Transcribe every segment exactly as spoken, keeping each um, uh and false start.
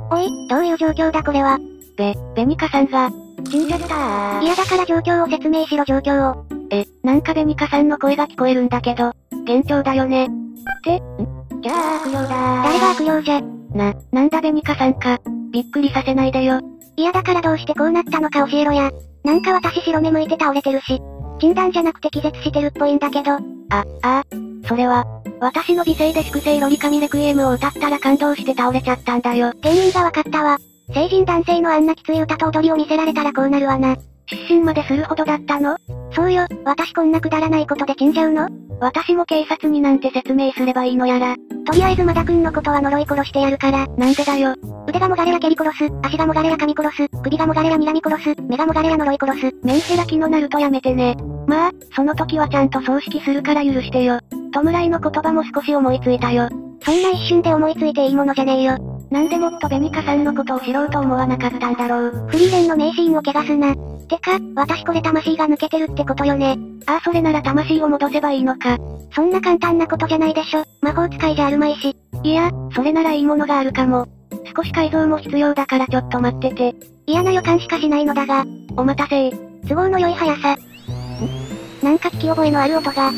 おい、どういう状況だこれは。 べ、ベニカさんが、死んじゃったー。 いやだから状況を説明しろ状況を。 え、なんかベニカさんの声が聞こえるんだけど、幻聴だよね。って、んじゃあ悪霊だー。 誰が悪霊じゃ。 な、なんだベニカさんか。びっくりさせないでよ。 いやだからどうしてこうなったのか教えろや。なんか私白目向いて倒れてるし。診断じゃなくて気絶してるっぽいんだけど。あ、 ああ、それは、私の美声で粛清ロリカミレクイエムを歌ったら感動して倒れちゃったんだよ。 原因がわかったわ。成人男性のあんなきつい歌と踊りを見せられたらこうなるわな。 失神までするほどだったの？ そうよ、私こんなくだらないことで死んじゃうの？ 私も警察になんて説明すればいいのやら。 とりあえずマダ君のことは呪い殺してやるから。 なんでだよ。 腕がもがれら蹴り殺す、足がもがれら噛み殺す、首がもがれら睨み殺す、目がもがれら呪い殺す。 メンヘラ気のなるとやめてね。まあ、その時はちゃんと葬式するから許してよ。弔いの言葉も少し思いついたよ。 そんな一瞬で思いついていいものじゃねえよ。 なんでもっとベニカさんのことを知ろうと思わなかったんだろう。 フリーレンの名シーンを汚すな。てか、私これ魂が抜けてるってことよね。 ああそれなら魂を戻せばいいのか。 そんな簡単なことじゃないでしょ。魔法使いじゃあるまいし。 いや、それならいいものがあるかも。少し改造も必要だからちょっと待ってて。 嫌な予感しかしないのだが。 お待たせ都合の良い速さ。んなんか聞き覚えのある音が。 掃除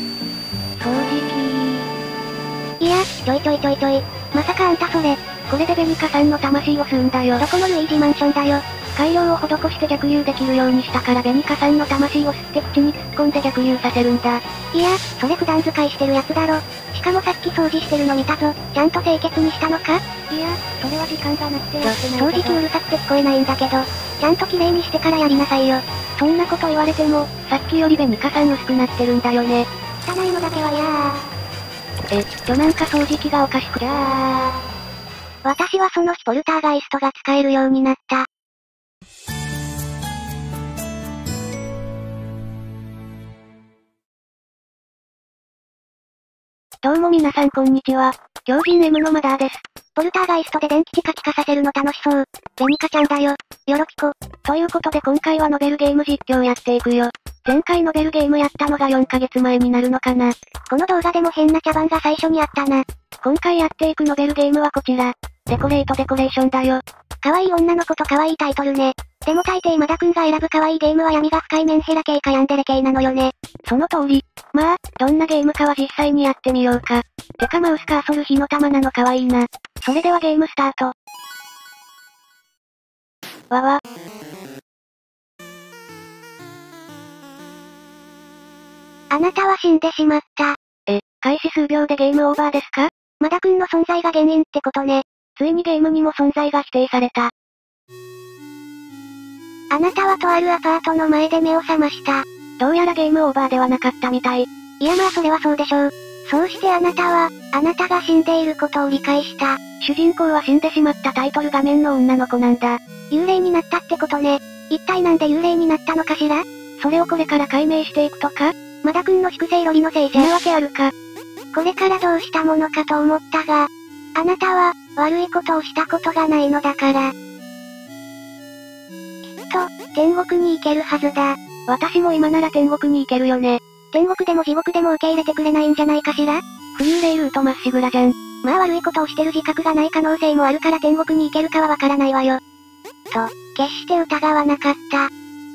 機。 いや、ちょいちょいちょいちょい。まさかあんたそれ。 これでベニカさんの魂を吸うんだよ。 どこのルイージマンションだよ。 改良を施して逆流できるようにしたからベニカさんの魂を吸って口に突っ込んで逆流させるんだ。 いや、それ普段使いしてるやつだろ。しかもさっき掃除してるの見たぞ。ちゃんと清潔にしたのか？ いや、それは時間がなくてやってない掃除機うるさくて聞こえないんだけど、ちゃんと綺麗にしてからやりなさいよ。 そんなこと言われても、さっきよりベニカさん薄くなってるんだよね。 汚いのだけはやー。 え、ちょなんか掃除機がおかしくじゃー。 私はその日ポルターガイストが使えるようになった。 どうも皆さんこんにちは。狂人 M のマダーです。 ポルターガイストで電気チカチカさせるの楽しそう。ベニカちゃんだよ。よろぴこ。 ということで今回はノベルゲーム実況やっていくよ。前回ノベルゲームやったのがよんかげつまえになるのかな。 この動画でも変な茶番が最初にあったな。 今回やっていくノベルゲームはこちら。デコレートデコレーションだよ。 可愛い女の子と可愛いタイトルね。でも大抵マダ君が選ぶ可愛いゲームは闇が深いメンヘラ系かヤンデレ系なのよね。 その通り。まあ、どんなゲームかは実際にやってみようか。てかマウスカーソル火の玉なの可愛いな。それではゲームスタート。わわ。 あなたは死んでしまった。 え、開始数秒でゲームオーバーですか？ マダ君の存在が原因ってことね。 ついにゲームにも存在が否定された。 あなたはとあるアパートの前で目を覚ました。 どうやらゲームオーバーではなかったみたい。 いやまあそれはそうでしょう。そうしてあなたは、あなたが死んでいることを理解した。 主人公は死んでしまったタイトル画面の女の子なんだ。 幽霊になったってことね。一体なんで幽霊になったのかしら？ それをこれから解明していくとか？ マダ君の粛清ロリのせいじゃ。 なわけあるか。 これからどうしたものかと思ったが、あなたは、悪いことをしたことがないのだから。きっと、天国に行けるはずだ。 私も今なら天国に行けるよね。 天国でも地獄でも受け入れてくれないんじゃないかしら？ フリーレイルートまっしぐらじゃん。 まあ悪いことをしてる自覚がない可能性もあるから天国に行けるかはわからないわよ。と、決して疑わなかった。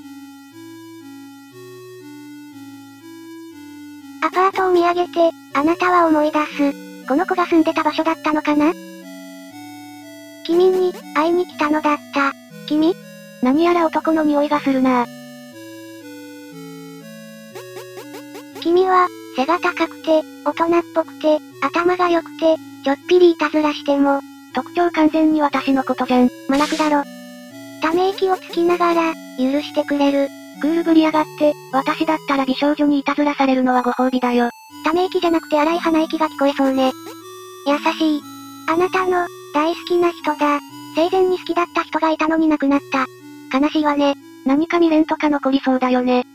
アパートを見上げて、あなたは思い出す。この子が住んでた場所だったのかな？君に、会いに来たのだった。 君？何やら男の匂いがするなぁ。 君は、背が高くて、大人っぽくて、頭が良くて、ちょっぴりいたずらしても、 特徴完全に私のことじゃん。 まなくだろ。ため息をつきながら、許してくれる。 クールぶりやがって、私だったら美少女にいたずらされるのはご褒美だよ。 ため息じゃなくて荒い鼻息が聞こえそうね。優しい。あなたの、大好きな人だ。生前に好きだった人がいたのに亡くなった。悲しいわね。 何か未練とか残りそうだよね。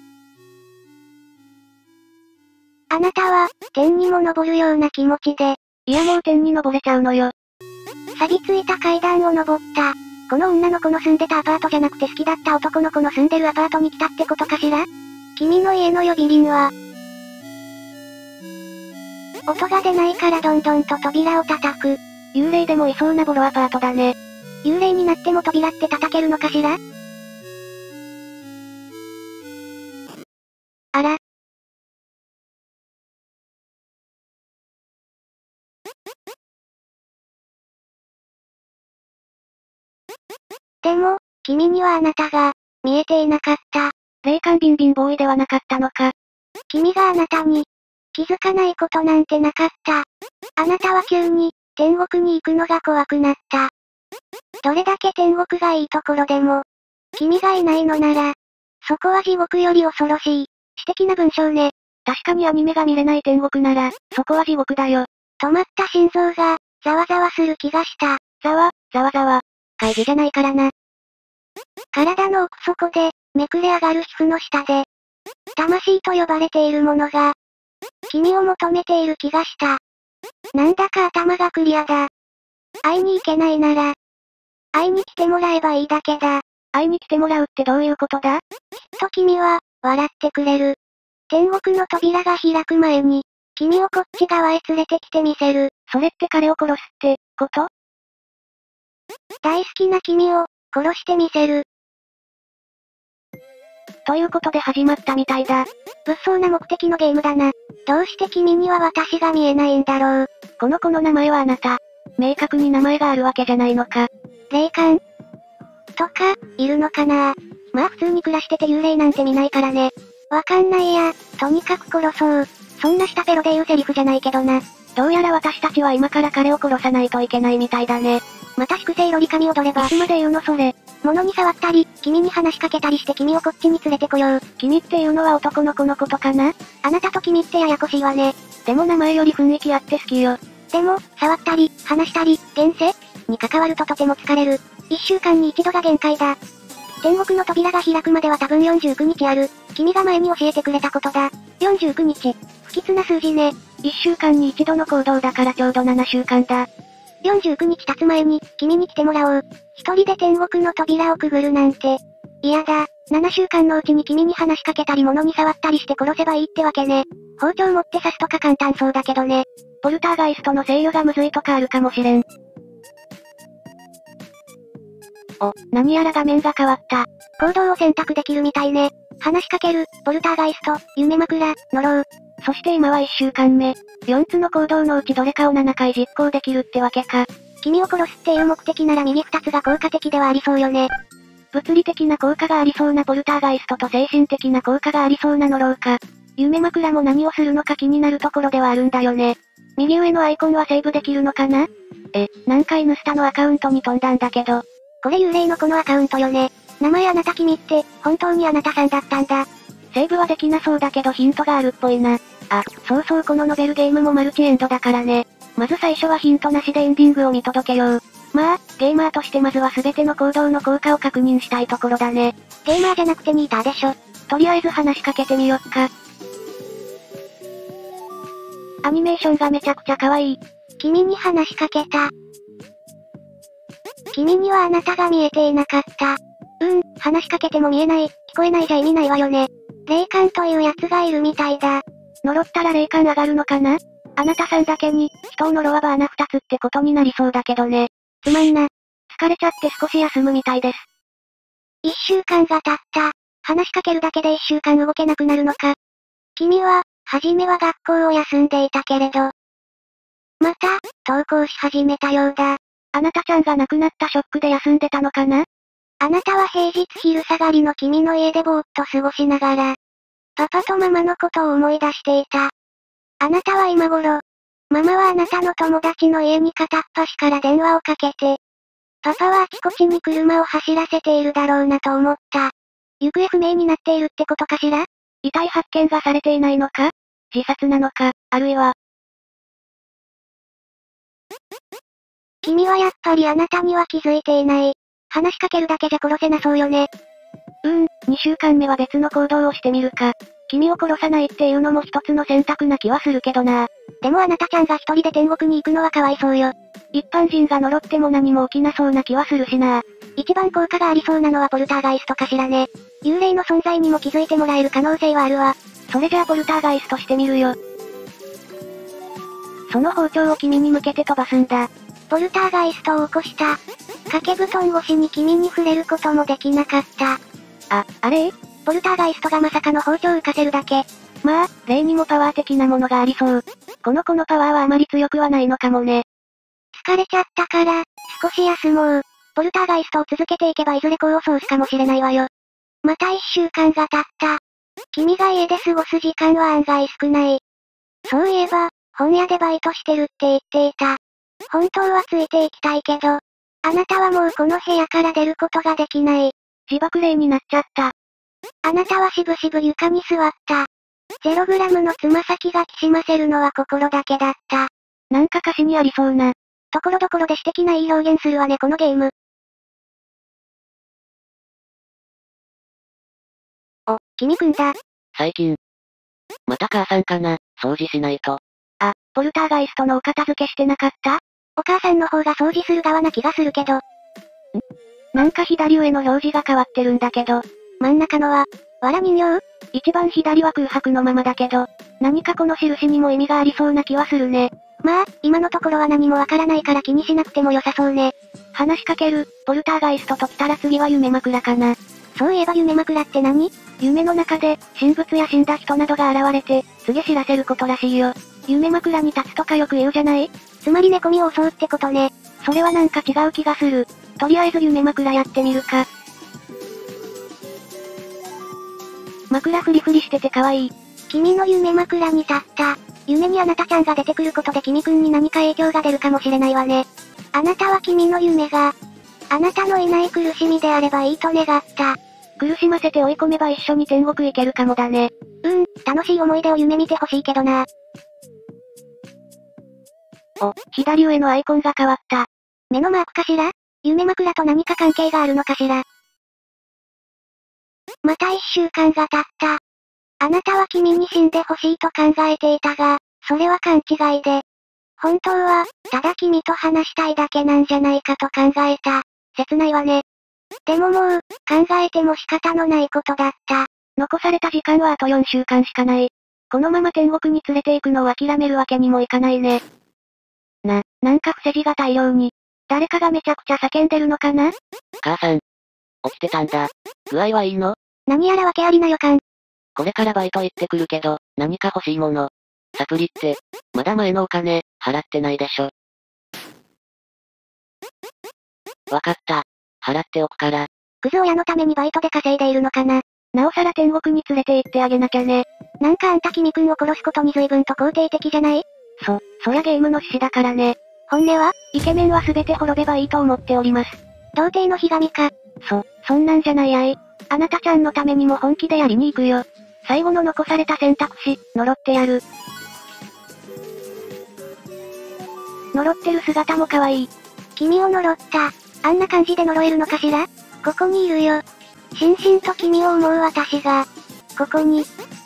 あなたは、天にも昇るような気持ちで。 いやもう天に登れちゃうのよ。 錆びついた階段を登った。この女の子の住んでたアパートじゃなくて好きだった男の子の住んでるアパートに来たってことかしら？君の家の呼び鈴は、音が出ないからどんどんと扉を叩く。 幽霊でもいそうなボロアパートだね。 幽霊になっても扉って叩けるのかしら？あら。でも、君にはあなたが、見えていなかった。 霊感ビンビンボーイではなかったのか。 君があなたに、気づかないことなんてなかった。あなたは急に、天国に行くのが怖くなった。どれだけ天国がいいところでも、君がいないのなら、そこは地獄より恐ろしい。詩的な文章ね。 確かにアニメが見れない天国なら、そこは地獄だよ。 止まった心臓が、ざわざわする気がした。 ざわ、ざわざわ。 会議じゃないからな。体の奥底で、めくれ上がる皮膚の下で、魂と呼ばれているものが、君を求めている気がした。なんだか頭がクリアだ。会いに行けないなら、会いに来てもらえばいいだけだ。 会いに来てもらうってどういうことだ？ きっと君は、笑ってくれる。天国の扉が開く前に、君をこっち側へ連れてきてみせる。 それって彼を殺すって、こと？ 大好きな君を、殺してみせる。 ということで始まったみたいだ。 物騒な目的のゲームだな。どうして君には私が見えないんだろう。 この子の名前はあなた。明確に名前があるわけじゃないのか。 霊感とか、いるのかな？まあ普通に暮らしてて幽霊なんて見ないからね。わかんないや、とにかく殺そう。そんな下ペロで言うセリフじゃないけどな。 どうやら私たちは今から彼を殺さないといけないみたいだね。 また粛清ロリ髪踊れば。 いつまで言うのそれ。 物に触ったり、君に話しかけたりして君をこっちに連れてこよう。 君っていうのは男の子のことかな？ あなたと君ってややこしいわね。 でも名前より雰囲気あって好きよ。 でも、触ったり、話したり、現世に関わるととても疲れる。一週間に一度が限界だ。天国の扉が開くまでは多分よんじゅうくにちある。君が前に教えてくれたことだ。よんじゅうくにち。不吉な数字ね。 一週間に一度の行動だからちょうどななしゅうかんだ。 よんじゅうくにち経つ前に、君に来てもらおう。一人で天国の扉をくぐるなんて。嫌だ。ななしゅうかんのうちに君に話しかけたり物に触ったりして殺せばいいってわけね。包丁持って刺すとか簡単そうだけどね。 ポルターガイストの制御がむずいとかあるかもしれん。お、何やら画面が変わった。 行動を選択できるみたいね。話しかける、ポルターガイスト、夢枕、呪う。 そして今はいっしゅうかんめ。よっつの行動のうちどれかをななかい実行できるってわけか。 君を殺すっていう目的なら右ふたつが効果的ではありそうよね。 物理的な効果がありそうなポルターガイストと精神的な効果がありそうな呪うか。夢枕も何をするのか気になるところではあるんだよね。右上のアイコンはセーブできるのかな？え、なんか犬スタのアカウントに飛んだんだけど。 これ幽霊のこのアカウントよね。名前あなた君って、本当にあなたさんだったんだ。 セーブはできなそうだけどヒントがあるっぽいな。あ、そうそうこのノベルゲームもマルチエンドだからね。まず最初はヒントなしでエンディングを見届けよう。まあ、ゲーマーとしてまずは全ての行動の効果を確認したいところだね。 ゲーマーじゃなくてニーターでしょ。 とりあえず話しかけてみよっか。アニメーションがめちゃくちゃ可愛い。 君に話しかけた。君にはあなたが見えていなかった。うーん、話しかけても見えない、聞こえないじゃ意味ないわよね。霊感というやつがいるみたいだ。 呪ったら霊感上がるのかな？あなたさんだけに、人を呪わば穴二つってことになりそうだけどね。 つまんな。 疲れちゃって少し休むみたいです。 一週間が経った。話しかけるだけで一週間動けなくなるのか。君は、はじめは学校を休んでいたけれど、また、登校し始めたようだ。 あなたちゃんが亡くなったショックで休んでたのかな？ あなたは平日昼下がりの君の家でぼーっと過ごしながら、パパとママのことを思い出していた。あなたは今頃、ママはあなたの友達の家に片っ端から電話をかけて、パパはあちこちに車を走らせているだろうなと思った。行方不明になっているってことかしら？ 遺体発見がされていないのか？自殺なのか、あるいは。 君はやっぱりあなたには気づいていない。話しかけるだけじゃ殺せなそうよね。 うーん、にしゅうかんめは別の行動をしてみるか。君を殺さないっていうのも一つの選択な気はするけどな。 でもあなたちゃんが一人で天国に行くのはかわいそうよ。 一般人が呪っても何も起きなそうな気はするしな。 一番効果がありそうなのはポルターガイストかしらね。幽霊の存在にも気づいてもらえる可能性はあるわ。 それじゃあポルターガイストしてみるよ。その包丁を君に向けて飛ばすんだ。 ポルターガイストを起こした。 掛け布団越しに君に触れることもできなかった。 あ、あれ？ ポルターガイストがまさかの包丁浮かせるだけ。 まあ、例にもパワー的なものがありそう。この子のパワーはあまり強くはないのかもね。 疲れちゃったから、少し休もう。ポルターガイストを続けていけばいずれ功を奏すかもしれないわよ。また一週間が経った。君が家で過ごす時間は案外少ない。そういえば、本屋でバイトしてるって言っていた。本当はついていきたいけど、あなたはもうこの部屋から出ることができない。 自爆霊になっちゃった。 あなたはしぶしぶ床に座った。ゼログラムのつま先がきしませるのは心だけだった。 なんか歌詞にありそうな。 ところどころで詩的ないい表現するわねこのゲーム。お、君くんだ。 最近。また母さんかな、掃除しないと。 あ、ポルターガイストのお片付けしてなかった？ お母さんの方が掃除する側な気がするけど。ん？ なんか左上の表示が変わってるんだけど。 真ん中のは、わら人形？ 一番左は空白のままだけど、何かこの印にも意味がありそうな気はするね。 まあ、今のところは何もわからないから気にしなくても良さそうね。 話しかける、ポルターガイストと来たら次は夢枕かな。 そういえば夢枕って何？ 夢の中で、神仏や死んだ人などが現れて、告げ知らせることらしいよ。夢枕に立つとかよく言うじゃない？ つまり寝込みを襲うってことね。 それはなんか違う気がする。とりあえず夢枕やってみるか。枕フリフリしてて可愛い。 君の夢枕に立った。夢にあなたちゃんが出てくることで君くんに何か影響が出るかもしれないわね。あなたは君の夢が、あなたのいない苦しみであればいいと願った。 苦しませて追い込めば一緒に天国行けるかもだね。 うーん、楽しい思い出を夢見てほしいけどな。 お、左上のアイコンが変わった。 目のマークかしら？夢枕と何か関係があるのかしら？また一週間が経った。あなたは君に死んでほしいと考えていたが、それは勘違いで。本当は、ただ君と話したいだけなんじゃないかと考えた。切ないわね。でももう、考えても仕方のないことだった。 残された時間はあとよんしゅうかんしかない。このまま天国に連れて行くのを諦めるわけにもいかないね。な、なんか伏せ字が大量に。誰かがめちゃくちゃ叫んでるのかな？ 母さん。起きてたんだ。具合はいいの？ 何やら訳ありな予感。 これからバイト行ってくるけど、何か欲しいもの。サプリって、まだ前のお金、払ってないでしょ。わかった。払っておくから。 クズ親のためにバイトで稼いでいるのかな。 なおさら天国に連れて行ってあげなきゃね。 なんかあんた君くんを殺すことに随分と肯定的じゃない？ そ、そりゃゲームの趣旨だからね。 本音は？ イケメンは全て滅べばいいと思っております。 童貞のひがみか。 そ、そんなんじゃないあい。あなたちゃんのためにも本気でやりに行くよ。最後の残された選択肢、呪ってやる。呪ってる姿も可愛い。 君を呪った。あんな感じで呪えるのかしら？ここにいるよ。しんしんと君を思う私が、ここに。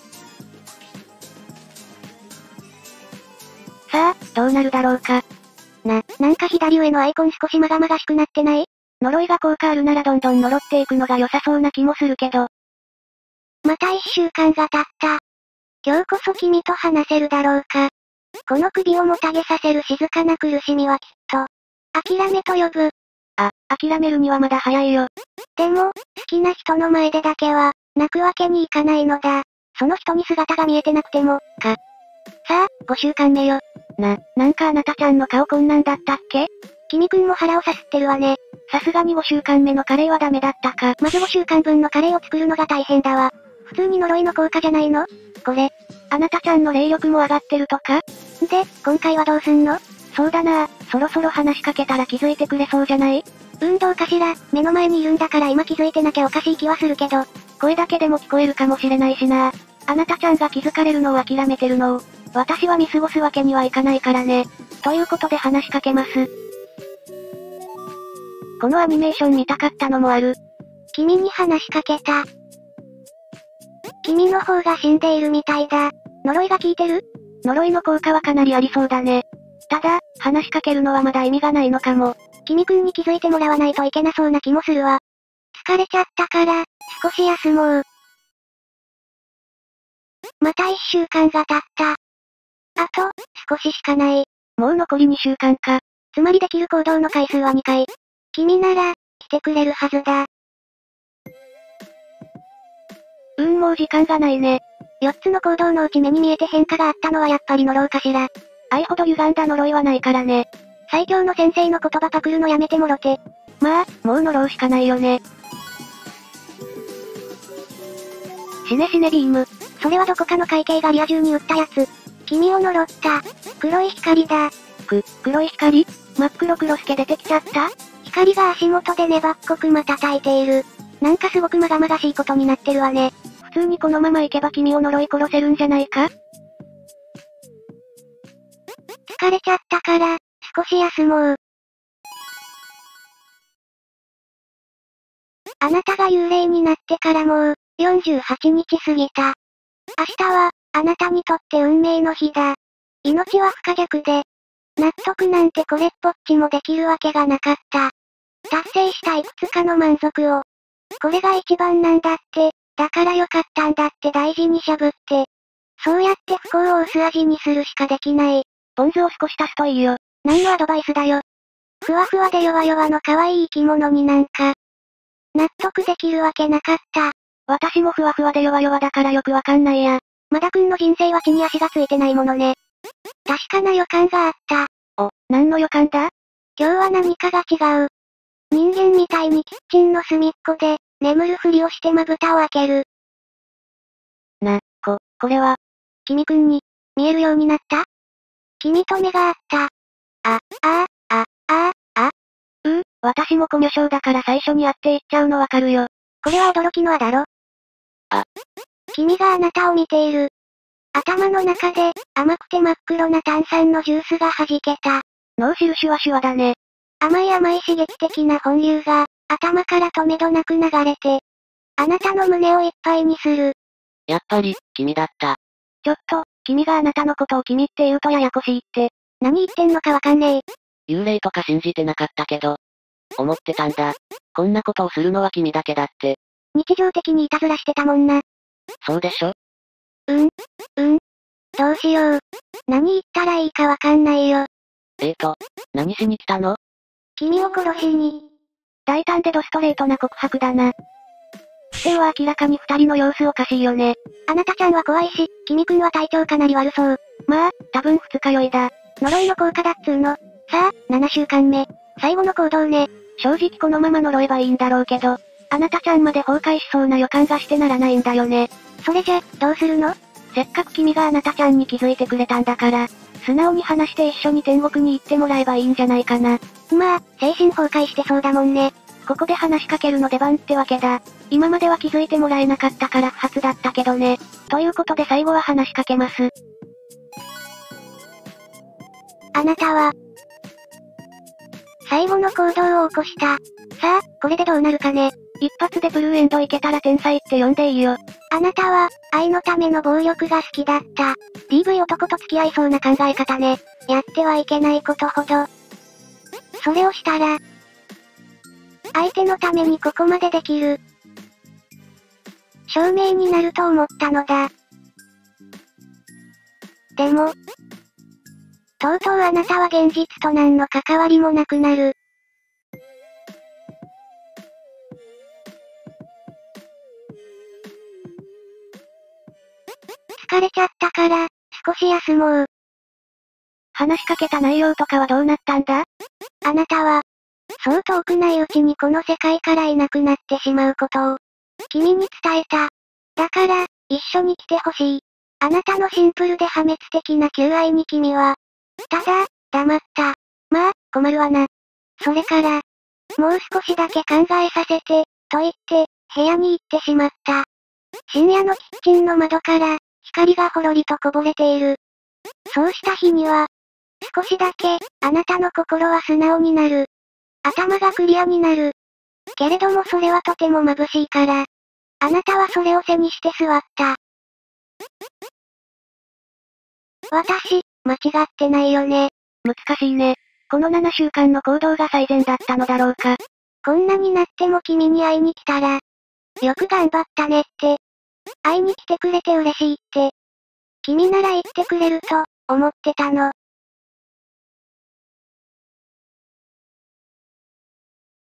さあ、どうなるだろうか。 な、なんか左上のアイコン少しまがまがしくなってない？ 呪いが効果あるならどんどん呪っていくのが良さそうな気もするけど。 また一週間が経った。今日こそ君と話せるだろうか。この首をもたげさせる静かな苦しみはきっと、諦めと呼ぶ。 あ、諦めるにはまだ早いよ。 でも、好きな人の前でだけは、泣くわけにいかないのだ。その人に姿が見えてなくても、か。さあ、ごしゅうかんめよ。 な、なんかあなたちゃんの顔こんなんだったっけ？ 君くんも腹をさすってるわね。 さすがにごしゅうかんめのカレーはダメだったか。 まずごしゅうかんぶんのカレーを作るのが大変だわ。普通に呪いの効果じゃないの？これ。 あなたちゃんの霊力も上がってるとか？ で、今回はどうすんの？ そうだなぁ、そろそろ話しかけたら気づいてくれそうじゃない？ うーんどうかしら、目の前にいるんだから今気づいてなきゃおかしい気はするけど。 声だけでも聞こえるかもしれないしなぁ。あなたちゃんが気づかれるのを諦めてるのを、私は見過ごすわけにはいかないからね。ということで話しかけます。このアニメーション見たかったのもある。 君に話しかけた。君の方が死んでいるみたいだ。呪いが効いてる？ 呪いの効果はかなりありそうだね。ただ、話しかけるのはまだ意味がないのかも。 君くんに気づいてもらわないといけなそうな気もするわ。疲れちゃったから、少し休もう。また一週間が経った。あと、少ししかない。 もう残りにしゅうかんか。 つまりできる行動の回数はにかい。 君なら、来てくれるはずだ。 うーんもう時間がないね。 四つの行動のうち目に見えて変化があったのはやっぱり呪うかしら。 愛ほど歪んだ呪いはないからね。 最強の先生の言葉パクるのやめてもろて。 まあ、もう呪うしかないよね。死ね死ねビーム。 それはどこかの会計がリア充に撃ったやつ。君を呪った。黒い光だ。 く、黒い光？真っ黒黒助出てきちゃった？ 光が足元で粘っこくまたたいている。なんかすごくまがまがしいことになってるわね。 普通にこのまま行けば君を呪い殺せるんじゃないか？ 疲れちゃったから、少し休もう。あなたが幽霊になってからもう、よんじゅうはちにち過ぎた。明日は、あなたにとって運命の日だ。命は不可逆で。納得なんてこれっぽっちもできるわけがなかった。達成したいくつかの満足を。これが一番なんだって、だからよかったんだって大事にしゃぶって。そうやって不幸を薄味にするしかできない。 ポン酢を少し足すといいよ。 何のアドバイスだよ。ふわふわで弱々の可愛い生き物になんか、納得できるわけなかった。 私もふわふわで弱々だからよくわかんないや。 まだくんの人生は地に足がついてないものね。確かな予感があった。 お、何の予感だ？ 今日は何かが違う。人間みたいにキッチンの隅っこで、眠るふりをしてまぶたを開ける。 な、こ、これは。 君くんに、見えるようになった？君と目が合った。あ、あ、あ、あ、あ。 うー、私もコミュ障だから最初に会って言っちゃうのわかるよ。 これは驚きのあだろ。 あ。 君があなたを見ている。頭の中で、甘くて真っ黒な炭酸のジュースが弾けた。 脳汁シュワシュワだね。 甘い甘い刺激的な本流が、頭からとめどなく流れて、あなたの胸をいっぱいにする。 やっぱり、君だった。 ちょっと、君があなたのことを君って言うとややこしいって。 何言ってんのかわかんねえ。 幽霊とか信じてなかったけど、思ってたんだ。こんなことをするのは君だけだって。 日常的にいたずらしてたもんな。 そうでしょ？ うん、うん。どうしよう。何言ったらいいかわかんないよ。 えーと、何しに来たの？ 君を殺しに。 大胆でドストレートな告白だな。視点は明らかに二人の様子おかしいよね。 あなたちゃんは怖いし、君くんは体調かなり悪そう。 まあ、多分二日酔いだ。 呪いの効果だっつーの。さあ、ななしゅうかんめ。最後の行動ね。 正直このまま呪えばいいんだろうけど、あなたちゃんまで崩壊しそうな予感がしてならないんだよね。 それじゃ、どうするの？ せっかく君があなたちゃんに気づいてくれたんだから、素直に話して一緒に天国に行ってもらえばいいんじゃないかな。 まあ、精神崩壊してそうだもんね。 ここで話しかけるの出番ってわけだ。今までは気づいてもらえなかったから不発だったけどね。ということで最後は話しかけます。 あなたは、最後の行動を起こした。さあ、これでどうなるかね。 一発でブルーエンドいけたら天才って呼んでいいよ。 あなたは、愛のための暴力が好きだった。ディーブイ 男と付き合いそうな考え方ね。やってはいけないことほど。それをしたら、相手のためにここまでできる。証明になると思ったのだ。でも、とうとうあなたは現実と何の関わりもなくなる。疲れちゃったから、少し休もう。 話しかけた内容とかはどうなったんだ？ あなたは、そう遠くないうちにこの世界からいなくなってしまうことを、君に伝えた。だから、一緒に来てほしい。あなたのシンプルで破滅的な求愛に君は、ただ、黙った。まあ、困るわな。それから、もう少しだけ考えさせて、と言って、部屋に行ってしまった。深夜のキッチンの窓から、光がほろりとこぼれている。そうした日には、少しだけ、あなたの心は素直になる。頭がクリアになる。けれどもそれはとても眩しいから。あなたはそれを背にして座った。私、間違ってないよね。 難しいね。このななしゅうかんの行動が最善だったのだろうか。 こんなになっても君に会いに来たら、よく頑張ったねって。会いに来てくれて嬉しいって。君なら言ってくれると、思ってたの。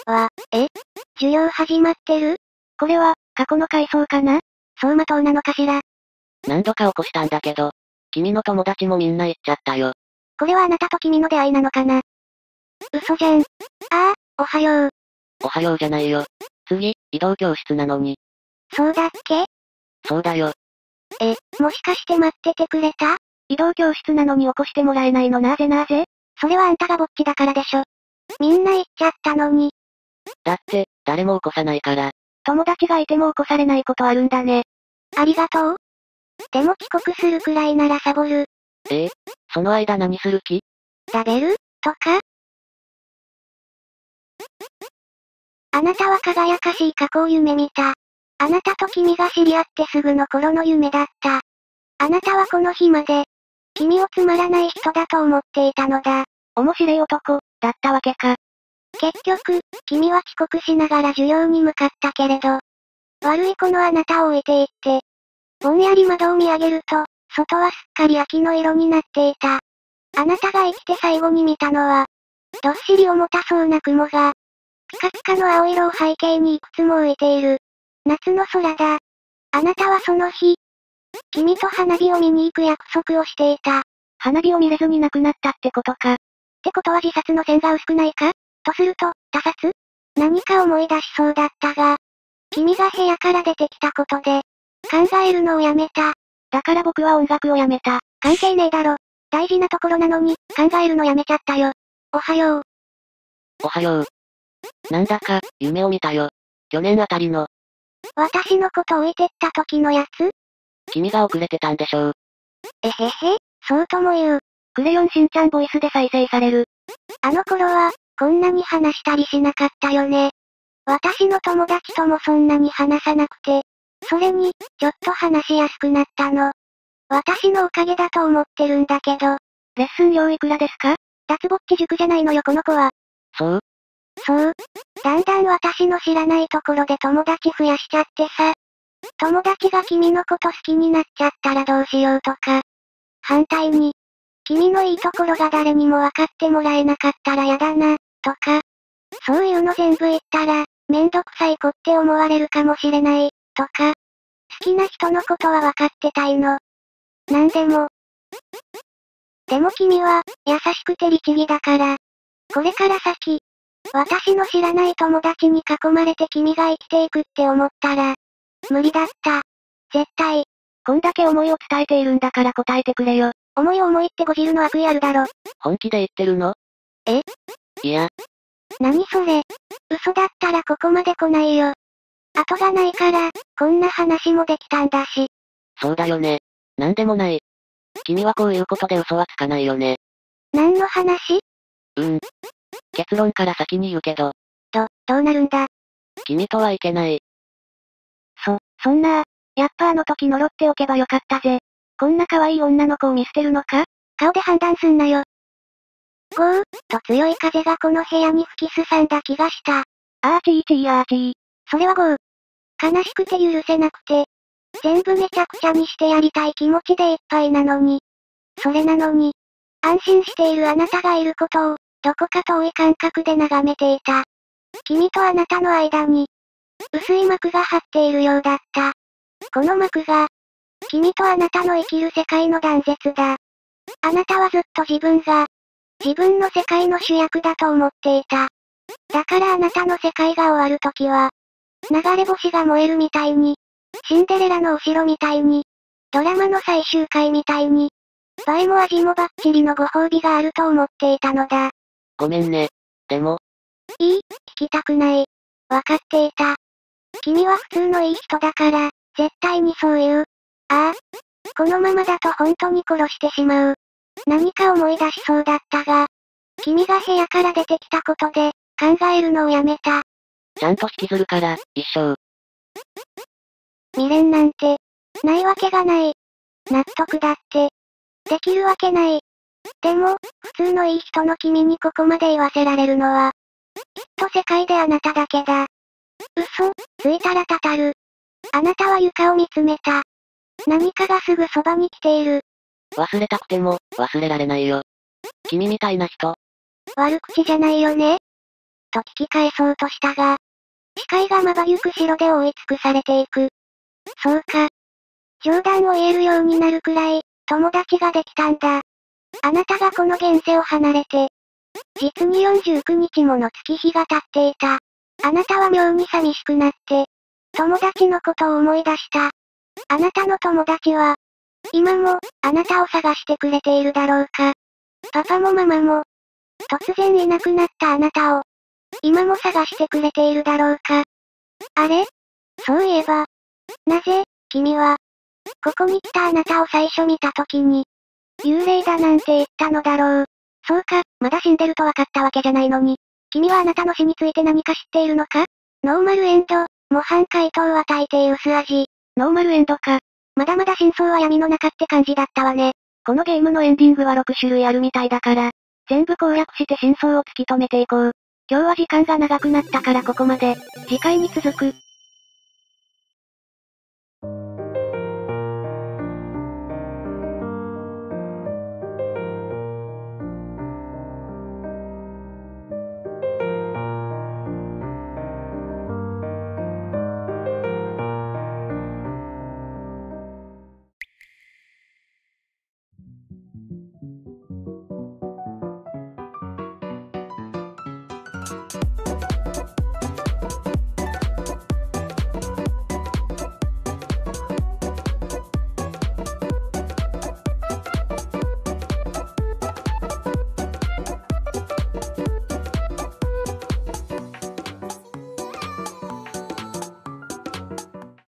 わ、え授業始まってる？ これは、過去の回想かな？ 走馬灯なのかしら？ 何度か起こしたんだけど、君の友達もみんな行っちゃったよ。 これはあなたと君の出会いなのかな？嘘じゃん。ああ、おはよう。 おはようじゃないよ。次、移動教室なのに。 そうだっけ？ そうだよ。 え、もしかして待っててくれた？ 移動教室なのに起こしてもらえないのなぜなぜ？ それはあんたがぼっちだからでしょ。みんな行っちゃったのに。 だって、誰も起こさないから。 友達がいても起こされないことあるんだね。 ありがとう。でも遅刻するくらいならサボる。 ええ、その間何する気？ 食べる？とか？あなたは輝かしい過去を夢見た。あなたと君が知り合ってすぐの頃の夢だった。あなたはこの日まで、君をつまらない人だと思っていたのだ。 面白い男、だったわけか。 結局、君は遅刻しながら授業に向かったけれど、悪い子のあなたを置いていって、ぼんやり窓を見上げると、外はすっかり秋の色になっていた。あなたが生きて最後に見たのは、どっしり重たそうな雲が、ピカピカの青色を背景にいくつも浮いている、夏の空だ。あなたはその日、君と花火を見に行く約束をしていた。 花火を見れずに亡くなったってことか。 ってことは自殺の線が薄くないか？とすると、他殺？何か思い出しそうだったが、君が部屋から出てきたことで、考えるのをやめた。 だから僕は音楽をやめた。 関係ねえだろ。大事なところなのに、考えるのやめちゃったよ。おはよう。 おはよう。なんだか、夢を見たよ。去年あたりの。 私のこと置いてった時のやつ？ 君が遅れてたんでしょう。 えへへ、そうとも言う。 クレヨンしんちゃんボイスで再生される。 あの頃は、こんなに話したりしなかったよね。私の友達ともそんなに話さなくて。それに、ちょっと話しやすくなったの。私のおかげだと思ってるんだけど。 レッスン料いくらですか？ 脱ぼっち塾じゃないのよこの子は。 そう？ そう。だんだん私の知らないところで友達増やしちゃってさ。友達が君のこと好きになっちゃったらどうしようとか。反対に、君のいいところが誰にも分かってもらえなかったらやだな、とか。そういうの全部言ったら、めんどくさい子って思われるかもしれない、とか。好きな人のことは分かってたいの。なんでも。でも君は、優しくて律儀だから。これから先、私の知らない友達に囲まれて君が生きていくって思ったら、無理だった。絶対。 こんだけ思いを伝えているんだから答えてくれよ。 思いを思いってごじるの悪意あるだろ。 本気で言ってるの？ え？ いや。 何それ？嘘だったらここまで来ないよ。後がないから、こんな話もできたんだし。 そうだよね。なんでもない。君はこういうことで嘘はつかないよね。 何の話？ うーん。結論から先に言うけど。 ど、どうなるんだ？ 君とはいけない。 そ、そんな、やっぱあの時呪っておけばよかったぜ。こんな可愛い女の子を見捨てるのか？ 顔で判断すんなよ。ゴー、と強い風がこの部屋に吹きすさんだ気がした。 あーちーちーあーちー。 それはゴー。悲しくて許せなくて。全部めちゃくちゃにしてやりたい気持ちでいっぱいなのに。それなのに、安心しているあなたがいることを、どこか遠い感覚で眺めていた。君とあなたの間に、薄い膜が張っているようだった。この膜が、君とあなたの生きる世界の断絶だ。あなたはずっと自分が、自分の世界の主役だと思っていた。だからあなたの世界が終わるときは、流れ星が燃えるみたいに、シンデレラのお城みたいに、ドラマの最終回みたいに、映えも味もバッチリのご褒美があると思っていたのだ。 ごめんね。でも。 いい、聞きたくない。わかっていた。君は普通のいい人だから、絶対にそう言う。ああ。このままだと本当に殺してしまう。何か思い出しそうだったが、君が部屋から出てきたことで、考えるのをやめた。 ちゃんと引きずるから、一生。 未練なんて、ないわけがない。納得だって、できるわけない。でも、普通のいい人の君にここまで言わせられるのは、きっと世界であなただけだ。嘘、ついたらたたる。あなたは床を見つめた。何かがすぐそばに来ている。 忘れたくても、忘れられないよ。君みたいな人。 悪口じゃないよね。 と聞き返そうとしたが、視界がまばゆく白で覆い尽くされていく。そうか。冗談を言えるようになるくらい、友達ができたんだ。あなたがこの現世を離れて、実によんじゅうくにちもの月日が経っていた。あなたは妙に寂しくなって、友達のことを思い出した。あなたの友達は、今も、あなたを探してくれているだろうか。パパもママも、突然いなくなったあなたを、今も探してくれているだろうか。あれ？そういえば、なぜ、君は、ここに来たあなたを最初見た時に、幽霊だなんて言ったのだろう。そうか、まだ死んでると分かったわけじゃないのに。君はあなたの死について何か知っているのか？ノーマルエンド、模範解答を与えている薄味。 ノーマルエンドか。 まだまだ真相は闇の中って感じだったわね。 このゲームのエンディングはろくしゅるいあるみたいだから、全部攻略して真相を突き止めていこう。今日は時間が長くなったからここまで。次回に続く。